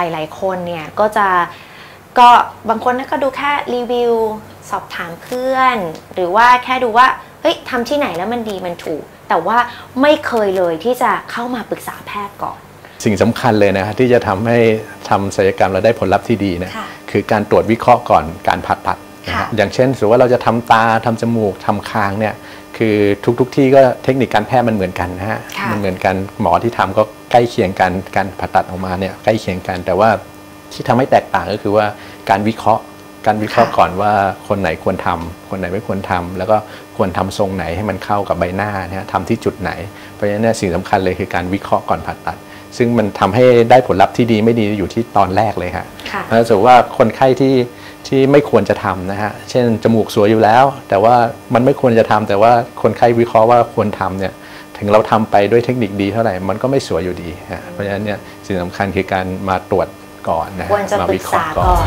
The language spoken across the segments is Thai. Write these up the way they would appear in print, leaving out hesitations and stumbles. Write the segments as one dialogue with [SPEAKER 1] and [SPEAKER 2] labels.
[SPEAKER 1] ลายๆคนเนี่ยก็บางคนก็ดูแค่รีวิวสอบถามเพื่อนหรือว่าแค่ดูว่าเฮ้ยทำที่ไหนแล้วมันดีมันถูกแต่ว่าไม่เคยเลยที่จะเข้ามาปรึกษาแพทย์ก่อน
[SPEAKER 2] สิ่งสำคัญเลยนะที่จะทำให้ทำศัลยกรรมเราได้ผลลัพธ์ที่ดีนะคือการตรวจวิเคราะห์ก่อนการผ่าตัดนะอย่างเช่นสมมติว่าเราจะทำตาทำจมูกทำคางเนี่ยคือทุกที่ก็เทคนิคการแพทย์มันเหมือนกันนะฮะมันเหมือนกันหมอที่ทำก็ใกล้เคียงกันการผ่าตัดออกมาเนี่ยใกล้เคียงกันแต่ว่าที่ทำให้แตกต่างก็คือว่าการวิเคราะห์ก่อนว่าคนไหนควรทำคนไหนไม่ควรทำแล้วก็ควรทำทรงไหนให้มันเข้ากับใบหน้านะทำที่จุดไหนเพราะฉะนั้นสิ่งสำคัญเลยคือการวิเคราะห์ก่อนผ่าตัดซึ่งมันทำให้ได้ผลลัพธ์ที่ดีไม่ดีอยู่ที่ตอนแรกเลยค่ะถ้าสมมติว่าคนไข้ที่ไม่ควรจะทำนะฮะเช่นจมูกสวยอยู่แล้วแต่ว่ามันไม่ควรจะทำแต่ว่าคนไข้วิเคราะห์ว่าควรทำเนี่ยถึงเราทำไปด้วยเทคนิคดีเท่าไหร่มันก็ไม่สวยอยู่ดีเพราะฉะนั้นเนี่ยสิ่งสำคัญคือการมาตรวจก่อนนะมาวิเคราะห์ก่อน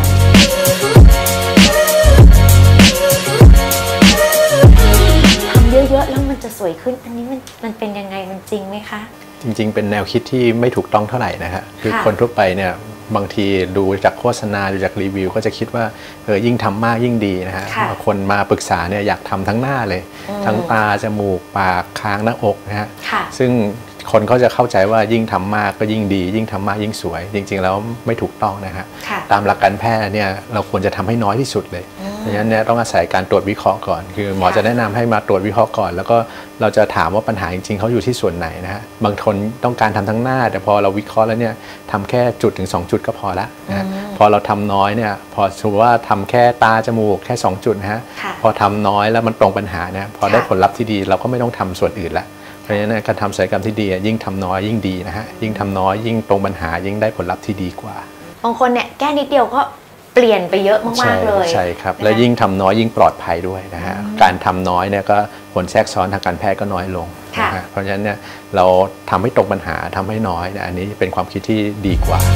[SPEAKER 1] ทำเยอะๆแล้วมันจะสวยขึ้นอันนี้มันเป็นยังไงมันจริงไหมคะ
[SPEAKER 2] จริงๆเป็นแนวคิดที่ไม่ถูกต้องเท่าไหร่นะฮะคือคนทั่วไปเนี่ยบางทีดูจากโฆษณาดูจากรีวิวก็จะคิดว่ายิ่งทำมากยิ่งดีนะฮะคนมาปรึกษาเนี่ยอยากทำทั้งหน้าเลยทั้งตาจมูกปากคางหน้าอกนะฮะซึ่งคนเขาจะเข้าใจว่ายิ่งทำมากก็ยิ่งดียิ่งทำมากยิ่งสวยจริงๆแล้วไม่ถูกต้องนะฮะตามหลักการแพทย์เนี่ยเราควรจะทำให้น้อยที่สุดเลยเพราะฉะนั้นเนี่ยต้องอาศัยการตรวจวิเคราะห์ก่อนคือหมอจะแนะนำให้มาตรวจวิเคราะห์ก่อนแล้วก็เราจะถามว่าปัญหาจริงๆเขาอยู่ที่ส่วนไหนนะฮะบางคนต้องการทำทั้งหน้าแต่พอเราวิเคราะห์แล้วเนี่ยทำแค่จุดถึง2จุดก็พอละนะพอเราทำน้อยเนี่ยพอสมมติว่าทำแค่ตาจมูกแค่2จุดนะฮะพอทำน้อยแล้วมันตรงปัญหาเนี่ยพอได้ผลลัพธ์ที่ดีเราก็ไม่ต้องทำส่วนอื่นละเพราะฉะนั้นการทำศัลยกรรมที่ดียิ่งทำน้อยยิ่งดีนะฮะยิ่งทำน้อยยิ่งตรงปัญหายิ่งได้ผลลัพธ์ที่ดีกว่า
[SPEAKER 1] บางคนเนี่ยแก้นิดเดียวก็เปลี่ยนไปเยอะมากๆเลย
[SPEAKER 2] ใช่ครับและยิ่งทำน้อยยิ่งปลอดภัยด้วยนะฮะการทำน้อยเนี่ยก็ผลแทรกซ้อนทางการแพทย์ก็น้อยลงนะฮะเพราะฉะนั้นเนี่ยเราทำให้ตรงปัญหาทำให้น้อยเนี่ยอันนี้เป็นความคิดที่ดีกว่า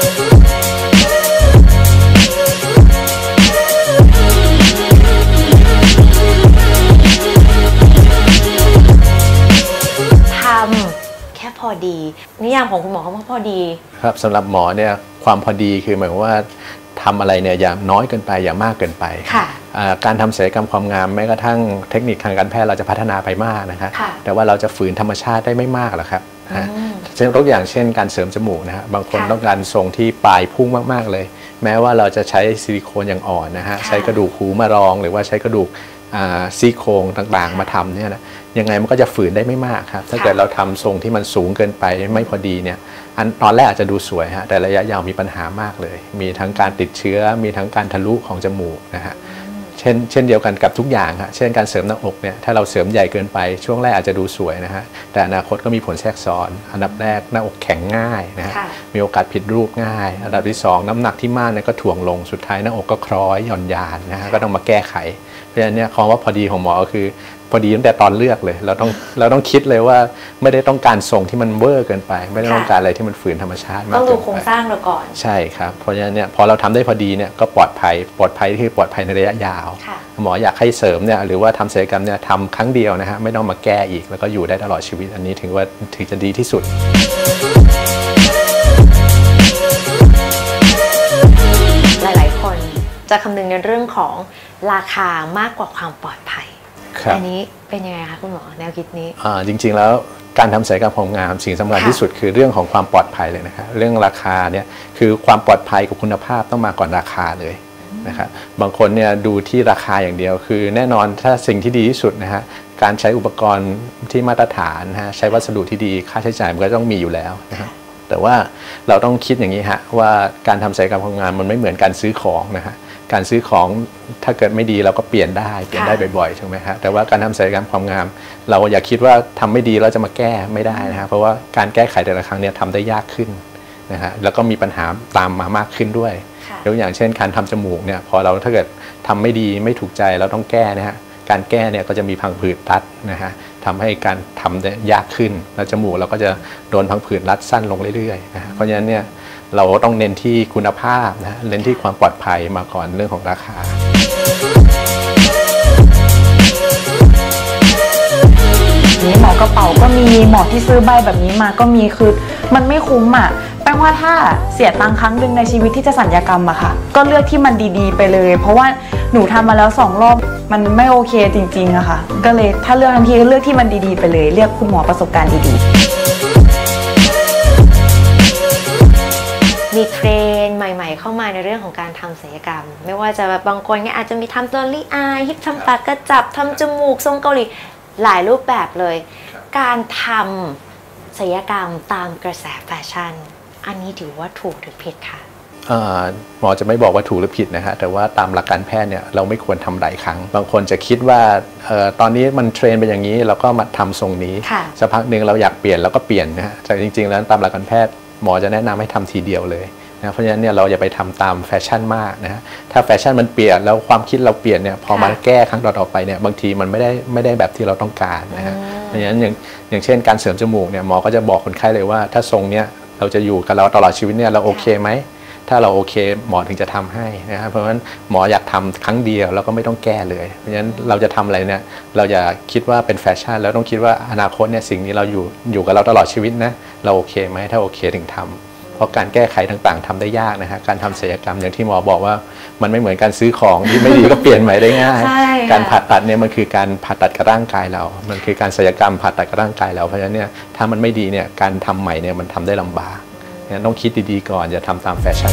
[SPEAKER 1] แค่พอดีนิยามของคุณหมอเขาว่าพอดี
[SPEAKER 2] ครับสำหรับหมอเนี่ยความพอดีคือหมายว่าทำอะไรเนี่ยอย่าน้อยเกินไปอย่ามากเกินไปการทำศัลยกรรมความงามแม้กระทั่งเทคนิคทางการแพทย์เราจะพัฒนาไปมากนะครับแต่ว่าเราจะฝืนธรรมชาติได้ไม่มากหรอกครับเช่นตัวอย่างเช่นการเสริมจมูกนะฮะบางคนต้องการทรงที่ปลายพุ่งมากๆเลยแม้ว่าเราจะใช้ซิลิโคนอย่างอ่อนนะฮะใช้กระดูกหูมารองหรือว่าใช้กระดูกซี่โครงต่างๆมาทำเนี่ยนะยังไงมันก็จะฝืนได้ไม่มากครับถ้าเกิดเราทำทรงที่มันสูงเกินไปไม่พอดีเนี่ยตอนแรกอาจจะดูสวยฮะแต่ระยะยาวมีปัญหามากเลยมีทั้งการติดเชื้อมีทั้งการทะลุของจมูกนะฮะเช่นเดียวกันกับทุกอย่างฮะเช่นการเสริมหน้าอกเนี่ยถ้าเราเสริมใหญ่เกินไปช่วงแรกอาจจะดูสวยนะฮะแต่อนาคตก็มีผลแทรกซ้อนอันดับแรกหน้าอกแข็งง่ายนะฮะมีโอกาสผิดรูปง่ายอันดับที่2น้ำหนักที่มากเนี่ยก็ถ่วงลงสุดท้ายหน้าอกก็คล้อยหย่อนยานนะฮะก็ต้องมาแก้ไขเพราะฉะนั้นเนี่ยคำว่าพอดีของหมอก็คือพอดีตั้งแต่ตอนเลือกเลยเราต้องคิดเลยว่าไม่ได้ต้องการทรงที่มันเวอร์เกินไปไม่ได้ต้องการอะไรที่มันฝืนธรรมชาติมากเกินไป
[SPEAKER 1] ต้องดูโครงสร้างเราก่อน
[SPEAKER 2] ใช่ครับเพราะฉะนั้นเนี่ยพอเราทำได้พอดีเนี่ยก็ปลอดภัยคือปลอดภัยในระยะยาวหมออยากให้เสริมเนี่ยหรือว่าทำศัลยกรรมเนี่ยทำครั้งเดียวนะฮะไม่ต้องมาแก้อีกแล้วก็อยู่ได้ตลอดชีวิตอันนี้ถือจะดีที่สุด
[SPEAKER 1] หลายๆคนจะคำนึงในเรื่องของราคามากกว่าความปลอดภัยอันนี้เป็นยังไงคะคุณหมอแนวคิดนี้
[SPEAKER 2] จริงๆแล้วการทำศัลยกรรมความงามสิ่งสำคัญที่สุดคือเรื่องของความปลอดภัยเลยนะครับเรื่องราคาเนี่ยคือความปลอดภัยกับคุณภาพต้องมาก่อนราคาเลยนะครับบางคนเนี่ยดูที่ราคาอย่างเดียวคือแน่นอนถ้าสิ่งที่ดีที่สุดนะฮะการใช้อุปกรณ์ที่มาตรฐานนะฮะใช้วัสดุที่ดีค่าใช้จ่ายมันก็ต้องมีอยู่แล้วนะครับแต่ว่าเราต้องคิดอย่างนี้ฮะว่าการทำศัลยกรรมความงามมันไม่เหมือนการซื้อของนะฮะการซื้อของถ้าเกิดไม่ดีเราก็เปลี่ยนได้บ่อยๆใช่ไหมฮะแต่ว่าการทำศัลยกรรมความงามเราอย่าคิดว่าทำไม่ดีเราจะมาแก้ไม่ได้นะฮะเพราะว่าการแก้ไขแต่ละครั้งเนี่ยทำได้ยากขึ้นนะฮะแล้วก็มีปัญหาตามมามากขึ้นด้วยยกอย่างเช่นการทำจมูกเนี่ยพอเราถ้าเกิดทำไม่ดีไม่ถูกใจเราต้องแก้นะฮะการแก้เนี่ยก็จะมีพังผืดรัดนะฮะทำให้การทำได้ยากขึ้นแล้วจมูกเราก็จะโดนพังผืดรัดสั้นลงเรื่อยๆนะเพราะฉะนั้นเนี่ยเราต้องเน้นที่คุณภาพนะเน้นที่ความปลอดภัยมาก่อนเรื่องของราคา
[SPEAKER 3] หมอกระเป๋าก็มีหมอที่ซื้อใบแบบนี้มาก็มีคือมันไม่คุ้มอ่ะแป้งว่าถ้าเสียตังค์ครั้งหนึ่งในชีวิตที่จะศัลยกรรมอะค่ะก็เลือกที่มันดีๆไปเลย เพราะว่าหนูทำมาแล้ว2 รอบมันไม่โอเคจริงๆอะค่ะก็เลยถ้าเลือกทันทีก็เลือกที่มันดีๆไปเลยเรียกคุณหมอประสบการณ์ดีๆ
[SPEAKER 1] มีเทรนด์ใหม่ๆเข้ามาในเรื่องของการทำศัลยกรรมไม่ว่าจะแบบบางคนเนี่ยอาจจะมีทำตัวลี่อายฮิปทำปากกระจับทำจมูกทรงเกาหลีหลายรูปแบบเลยการทำศัลยกรรมตามกระแสแฟชั่นอันนี้ถือว่าถูกหรือผิดคะ
[SPEAKER 2] หมอจะไม่บอกว่าถูกหรือผิดนะฮะแต่ว่าตามหลักการแพทย์เนี่ยเราไม่ควรทำหลายครั้งบางคนจะคิดว่าตอนนี้มันเทรนเป็นอย่างนี้เราก็มาทำทรงนี้สักพักหนึ่งเราอยากเปลี่ยนเราก็เปลี่ยนนะฮะแต่จริงๆแล้วตามหลักการแพทย์หมอจะแนะนำให้ทำทีเดียวเลยนะเพราะฉะนั้นเนี่ยเราอย่าไปทำตามแฟชั่นมากนะฮะถ้าแฟชั่นมันเปลี่ยนแล้วความคิดเราเปลี่ยนเนี่ยพอมาแก้ครั้งต่อๆไปเนี่ยบางทีมันไม่ได้แบบที่เราต้องการนะฮะเพราะฉะนั้นอย่างเช่นการเสริมจมูกเนี่ยหมอก็จะบอกคนไข้เลยว่าถ้าทรงเนี้ยเราจะอยู่กับเราตลอดชีวิตเนี่ยเราโอเคไหมถ้าเราโอเคหมอถึงจะทำให้นะครับเพราะฉะนั้นหมออยากทำครั้งเดียวแล้วก็ไม่ต้องแก้เลยเพราะฉะนั้นเราจะทำอะไรเนี่ยเราอย่าคิดว่าเป็นแฟชั่นแล้วต้องคิดว่าอนาคตเนี่ยสิ่งนี้เราอยู่กับเราตลอดชีวิตนะเราโอเคไหมถ้าโอเคถึงทำเพราะการแก้ไขต่างๆทำได้ยากนะฮะการทำศัลยกรรมอย่างที่หมอบอกว่ามันไม่เหมือนการซื้อของที่ไม่ดีก็เปลี่ยนใหม่ได้ง่ายการผ่าตัดเนี่ยมันคือการผ่าตัดกับร่างกายเรามันคือการศัลยกรรมผ่าตัดกับร่างกายเราเพราะฉะนั้นเนี่ยถ้ามันไม่ดีเนี่ยการทำใหม่เนี่ยมันทำได้ลำบากเนี่ยต้องคิดดีๆก่อนอย่าทำตามแฟชั่น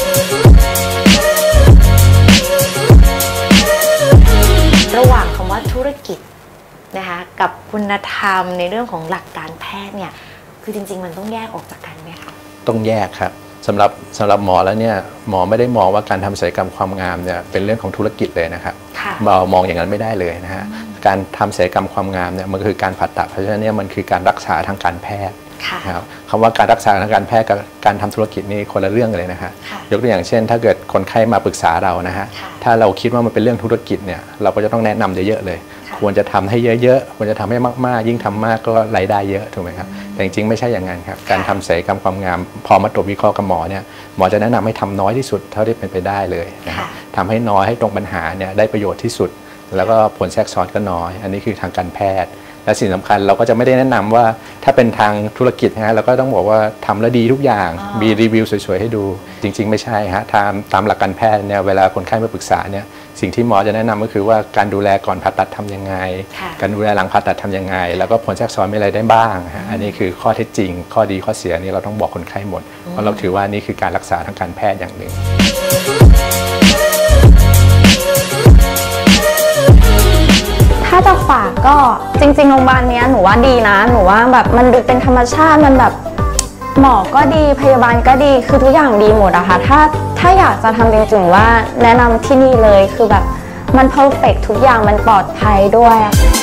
[SPEAKER 1] ระหว่างคำว่าธุรกิจนะคะกับคุณธรรมในเรื่องของหลักการแพทย์เนี่ยคือจริงๆมันต้องแยกออกจากกันไหมคะ
[SPEAKER 2] ต้องแยกครับสำหรับหมอแล้วเนี่ยหมอไม่ได้มองว่าการทำศัลยกรรมความงามเนี่ยเป็นเรื่องของธุรกิจเลยนะครับเรามองอย่างนั้นไม่ได้เลยนะฮะการทำศัลยกรรมความงามเนี่ยมันคือการผ่าตัดเพราะฉะนั้นเนี่ยมันคือการรักษาทางการแพทย์ครับคำว่าการรักษาทางการแพทย์กับการทำธุรกิจนี่คนละเรื่องเลยนะฮะยกตัวอย่างเช่นถ้าเกิดคนไข้มาปรึกษาเรานะฮะถ้าเราคิดว่ามันเป็นเรื่องธุรกิจเนี่ยเราก็จะต้องแนะนำเยอะๆเลยควรจะทำให้เยอะๆควรจะทำให้มากๆยิ่งทำมากก็รายได้เยอะถูกไหมครับแต่จริงๆไม่ใช่อย่างนั้นครับการทำศัลยกรรมความงามพอมาตรวจวิเคราะห์กับหมอเนี่ยหมอจะแนะนำให้ทำน้อยที่สุดเท่าที่เป็นไปได้เลยนะทำให้น้อยให้ตรงปัญหาเนี่ยได้ประโยชน์ที่สุดแล้วก็ผลแทรกซ้อนก็น้อยอันนี้คือทางการแพทย์และสิ่งสำคัญเราก็จะไม่ได้แนะนำว่าถ้าเป็นทางธุรกิจนะฮะเราก็ต้องบอกว่าทำแล้วดีทุกอย่างมีรีวิวสวยๆให้ดูจริงๆไม่ใช่ฮะตามหลักการแพทย์เนี่ยเวลาคนไข้มาปรึกษาเนี่ยสิ่งที่หมอจะแนะนำก็คือว่าการดูแลก่อนผ่าตัดทำยังไงการดูแลหลังผ่าตัดทำยังไงแล้วก็ผลแทรกซ้อนมีอะไรได้บ้างฮะอันนี้คือข้อเท็จจริงข้อดีข้อเสียนี่เราต้องบอกคนไข้หมดเพราะเราถือว่านี่คือการรักษาทางการแพทย์อย่างหนึ่ง
[SPEAKER 4] ถ้าจะฝากก็จริงๆโรงพยาบาลนี้หนูว่าดีนะหนูว่าแบบมันดูเป็นธรรมชาติมันแบบหมอก็ดีพยาบาลก็ดีคือทุกอย่างดีหมดอะค่ะถ้าอยากจะทำจริงๆว่าแนะนำที่นี่เลยคือแบบมันเพอร์เฟกต์ทุกอย่างมันปลอดภัยด้วย